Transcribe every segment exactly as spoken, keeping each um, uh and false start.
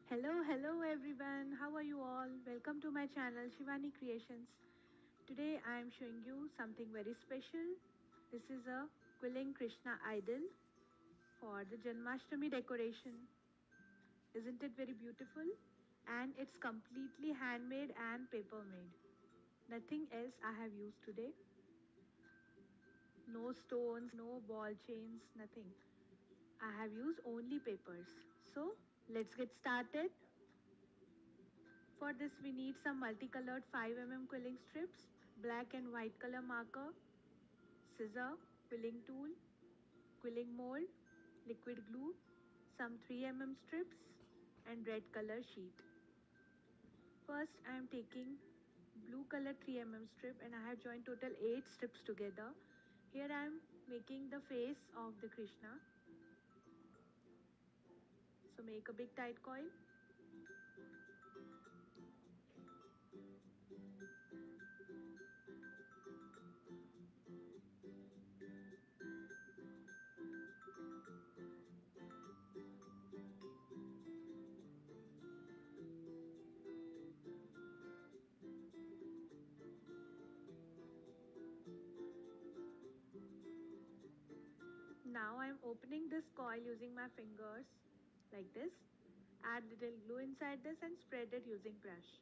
Hello, hello everyone. How are you all? Welcome to my channel Shivani Creations. Today I am showing you something very special. This is a Quilling Krishna Idol for the Janmashtami decoration. Isn't it very beautiful? And it's completely handmade and paper made. Nothing else I have used today. No stones, no ball chains, nothing. I have used only papers. So let's get started. For this we need some multicolored five millimeter quilling strips, black and white color marker, scissor, quilling tool, quilling mold, liquid glue, some three millimeter strips and red color sheet. First I am taking blue color three millimeter strip and I have joined total eight strips together. Here I am making the face of the Krishna. So make a big tight coil. Now I am opening this coil using my fingers like this. Add little glue inside this and spread it using brush.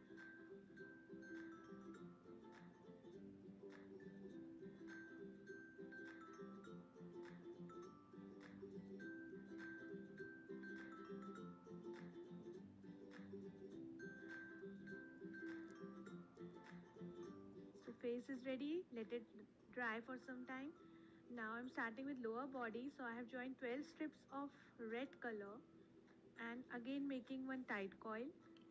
So face is ready. Let it dry for some time. Now I'm starting with lower body. So I have joined twelve strips of red color and again making one tight coil.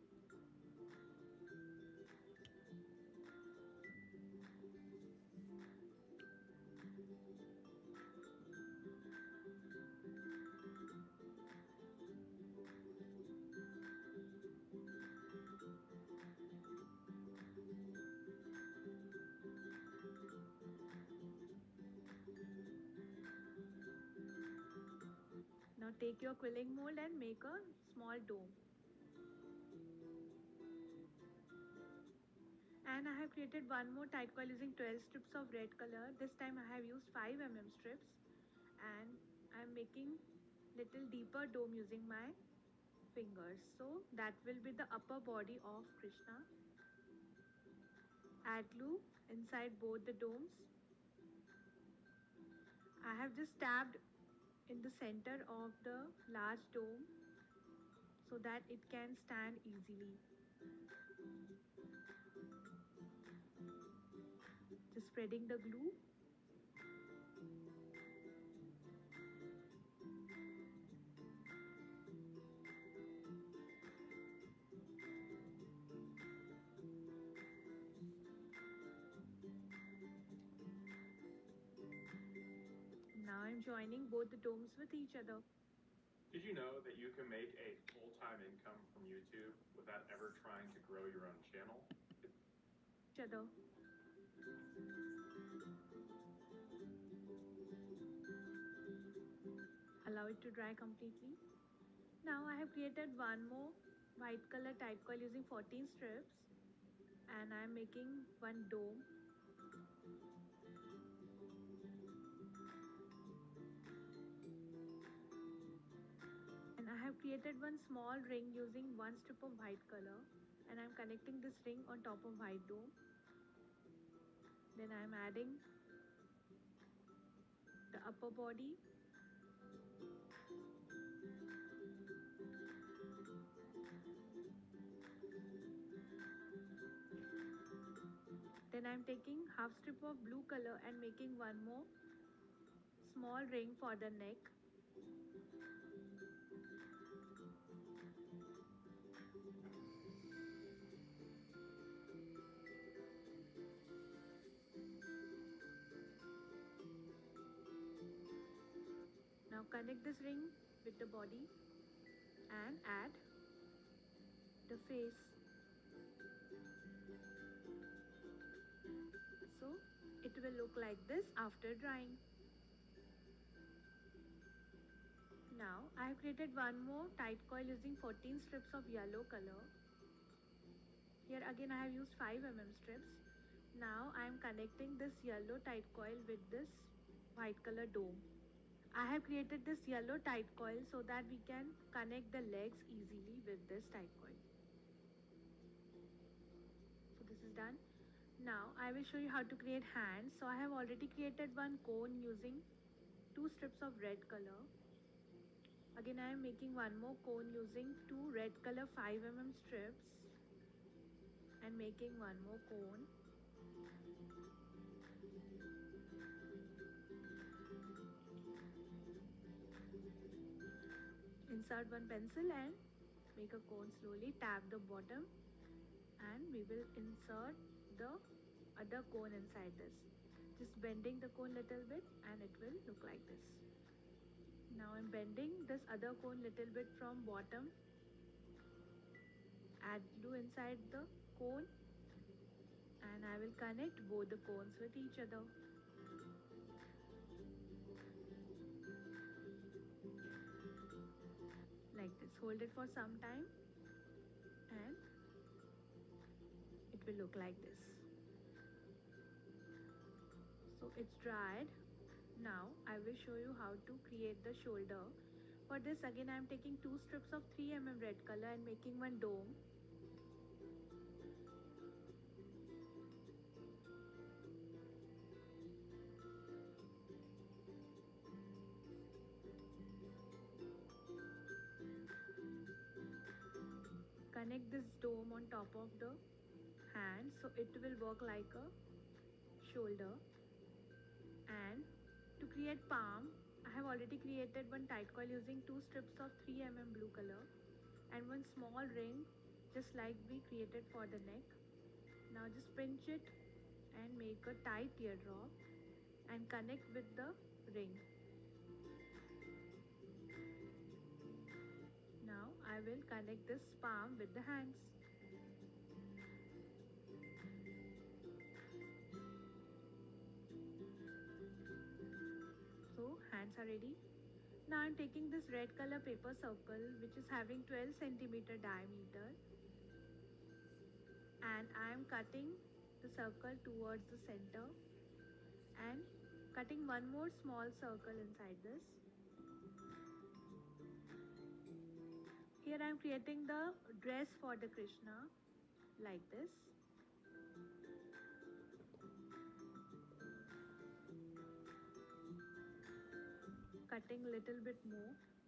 Now take your quilling mold and make a small dome. And I have created one more tight coil using twelve strips of red color. This time I have used five millimeter strips and I am making little deeper dome using my fingers. So that will be the upper body of Krishna. Add glue inside both the domes. I have just tapped in the center of the large dome so that it can stand easily. Just spreading the glue. Now I'm joining both the domes with each other. Did you know that you can make a full-time income from YouTube without ever trying to grow your own channel? Each other. Allow it to dry completely. Now I have created one more white color tight coil using fourteen strips and I am making one dome. And I have created one small ring using one strip of white color and I am connecting this ring on top of white dome. Then I am adding the upper body. Then I am taking half strip of blue color and making one more small ring for the neck. Now connect this ring with the body and add the face. So it will look like this after drying. Now I have created one more tight coil using fourteen strips of yellow color. Here again I have used five millimeter strips. Now I am connecting this yellow tight coil with this white color dome. I have created this yellow tight coil so that we can connect the legs easily with this tight coil. So this is done. Now I will show you how to create hands. So I have already created one cone using two strips of red color. Again I am making one more cone using two red color five millimeter strips and making one more cone. Insert one pencil and make a cone slowly. Tap the bottom and we will insert the other cone inside this. Just bending the cone little bit and it will look like this. Now I'm bending this other cone little bit from bottom. Add glue inside the cone and I will connect both the cones with each other. Like this. Hold it for some time and it will look like this. So it's dried. Now I will show you how to create the shoulder. For this again I am taking two strips of three millimeter red color and making one dome. Connect this dome on top of the hand so it will work like a shoulder. And to create palm, I have already created one tight coil using two strips of three millimeter blue color and one small ring just like we created for the neck. Now just pinch it and make a tight teardrop and connect with the ring. Now I will connect this palm with the hands. So hands are ready. Now I am taking this red color paper circle which is having twelve centimeter diameter and I am cutting the circle towards the center and cutting one more small circle inside this. Here I am creating the dress for the Krishna like this. Cutting little bit more.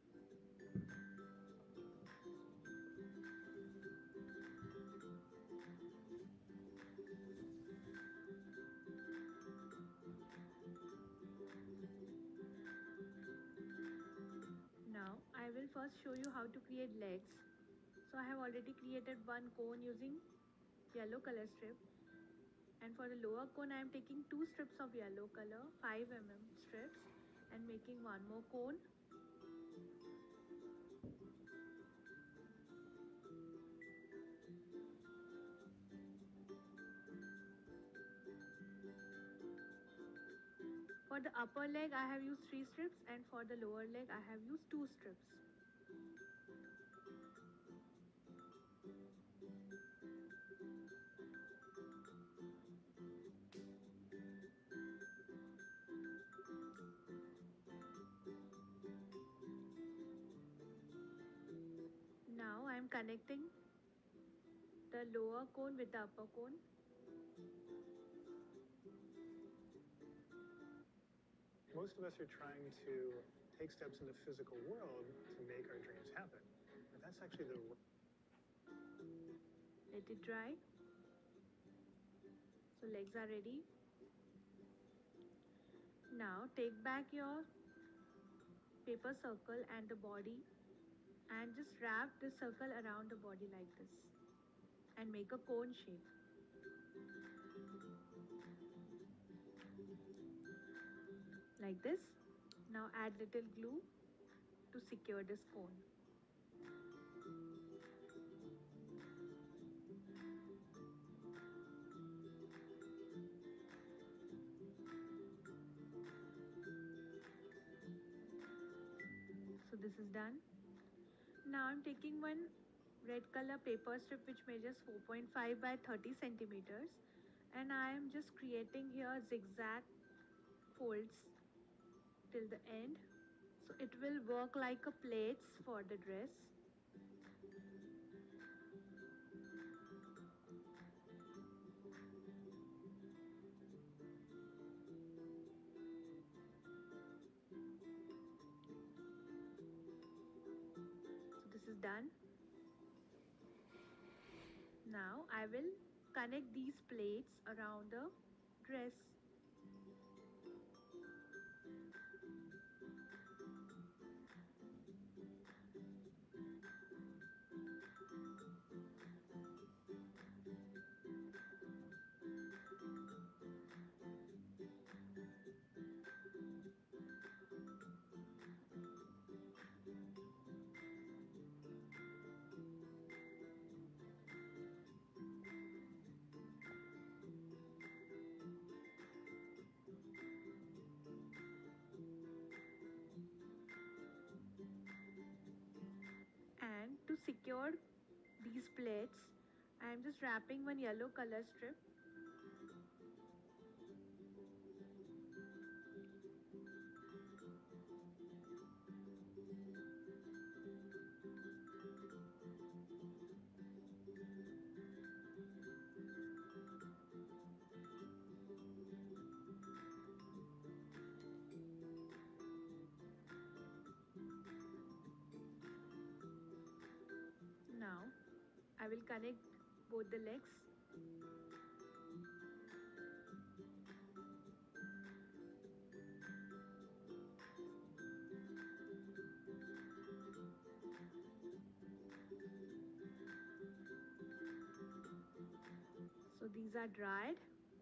Now I will first show you how to create legs. So I have already created one cone using yellow color strip, and for the lower cone I am taking two strips of yellow color five millimeter strips and making one more cone. For the upper leg I have used three strips and for the lower leg I have used two strips. Now I am connecting the lower cone with the upper cone. Most of us are trying to take steps in the physical world to make our dreams happen. But that's actually the Let it dry. So legs are ready. Now take back your paper circle and the body and just wrap this circle around the body like this and make a cone shape. Like this. Now add little glue to secure this cone. So So this is done. Now I'm taking one red color paper strip which measures four point five by thirty centimeters, and I am just creating here zigzag folds till the end, so it will work like a plaits for the dress. So this is done. Now I will connect these plates around the dress. And to secure these plates, I am just wrapping one yellow color strip. Now I will connect both the legs. So these are dried.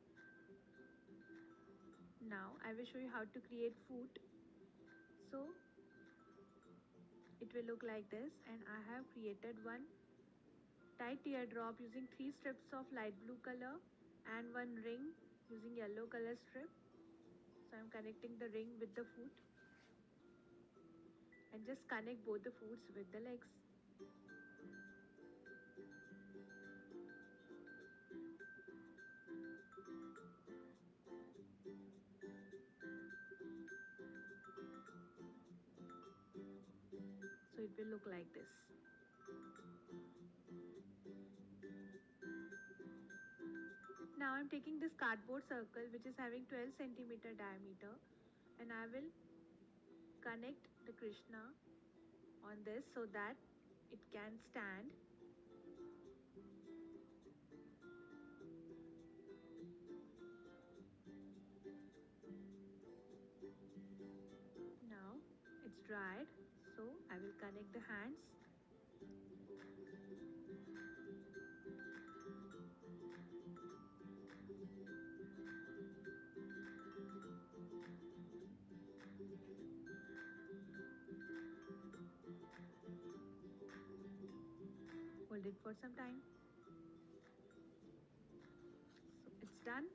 Now I will show you how to create foot. So it will look like this, and I have created one tight teardrop using three strips of light blue color and one ring using yellow color strip. So I'm connecting the ring with the foot and just connect both the foots with the legs. So it will look like this. Now I'm taking this cardboard circle which is having twelve centimeter diameter, and I will connect the Krishna on this so that it can stand. Now it's dried, so I will connect the hands. Hold it for some time. So it's done.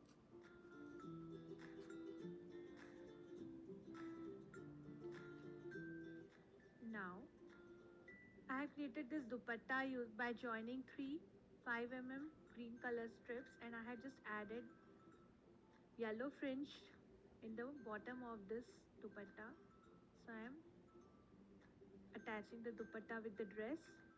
Now I have created this dupatta used by joining three five millimeter green color strips, and I have just added yellow fringe in the bottom of this dupatta. So I am attaching the dupatta with the dress.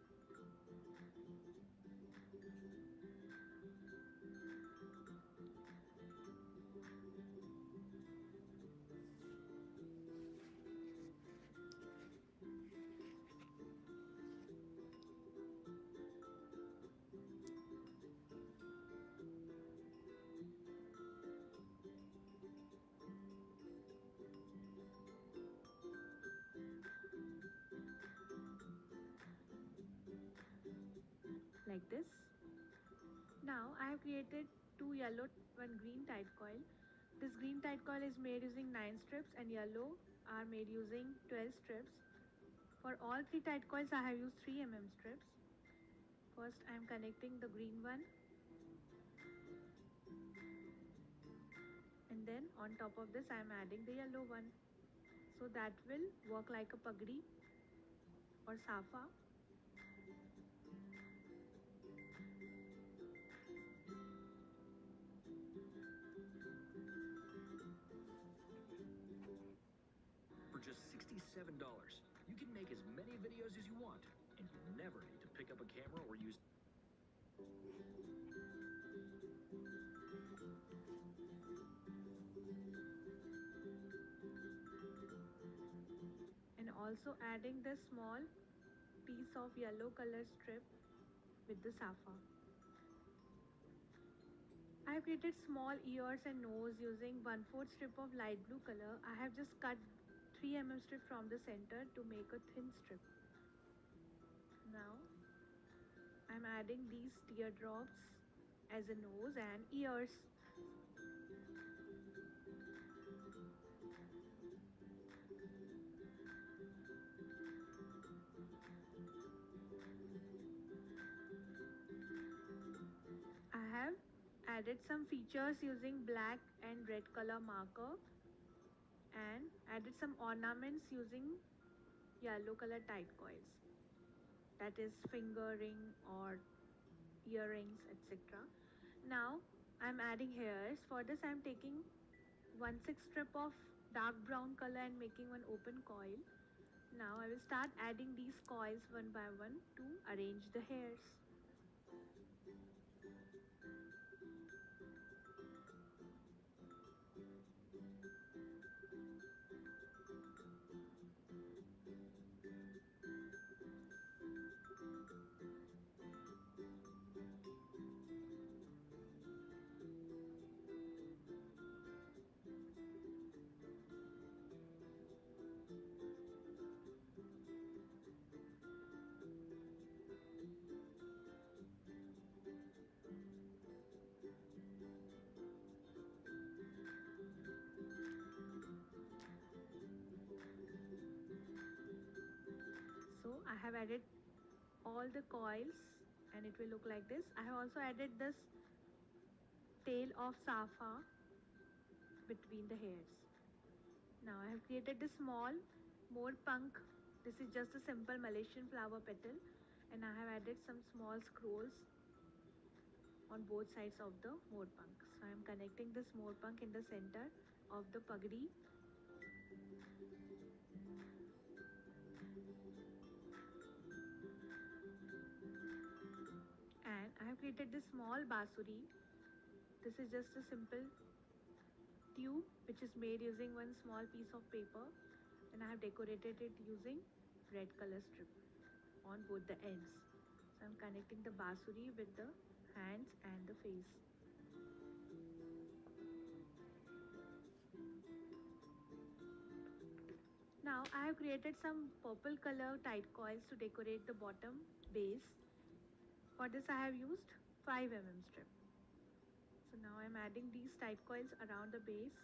Like this. Now I have created two yellow, one green tight coil. This green tight coil is made using nine strips and yellow are made using twelve strips. For all three tight coils I have used three millimeter strips. First I am connecting the green one, and then on top of this I am adding the yellow one. So that will work like a pagdi or safa. For just sixty-seven dollars, you can make as many videos as you want, and you never need to pick up a camera or use. And also adding this small piece of yellow color strip with the safa. I have created small ears and nose using one fourth strip of light blue color. I have just cut three millimeter strip from the center to make a thin strip. Now I'm adding these teardrops as a nose and ears. I have added some features using black and red color marker and added some ornaments using yellow color tight coils, that is finger ring or earrings, etc. Now I'm adding hairs. For this I'm taking one sixth strip of dark brown color and making one open coil. Now I will start adding these coils one by one to arrange the hairs. So I have added all the coils and it will look like this. I have also added this tail of safa between the hairs. Now I have created this small more punk. This is just a simple Malaysian flower petal and I have added some small scrolls on both sides of the more punk. So I am connecting this more punk in the center of the pagdi. And I have created this small basuri. This is just a simple tube which is made using one small piece of paper and I have decorated it using red color strip on both the ends. So I'm connecting the basuri with the hands and the face. Now I have created some purple color tight coils to decorate the bottom base. For this I have used five millimeter strip. So now I'm adding these tight coils around the base.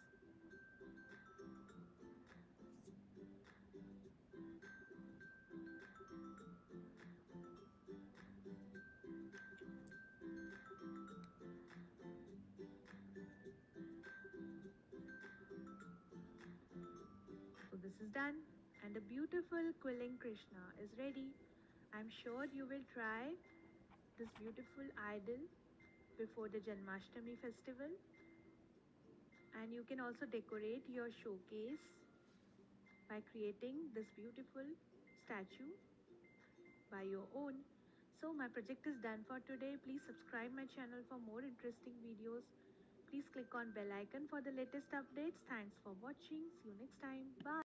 So this is done and the beautiful Quilling Krishna is ready. I'm sure you will try this beautiful idol before the Janmashtami festival, and you can also decorate your showcase by creating this beautiful statue by your own. So my project is done for today. Please subscribe my channel for more interesting videos. Please click on bell icon for the latest updates. Thanks for watching. See you next time. Bye.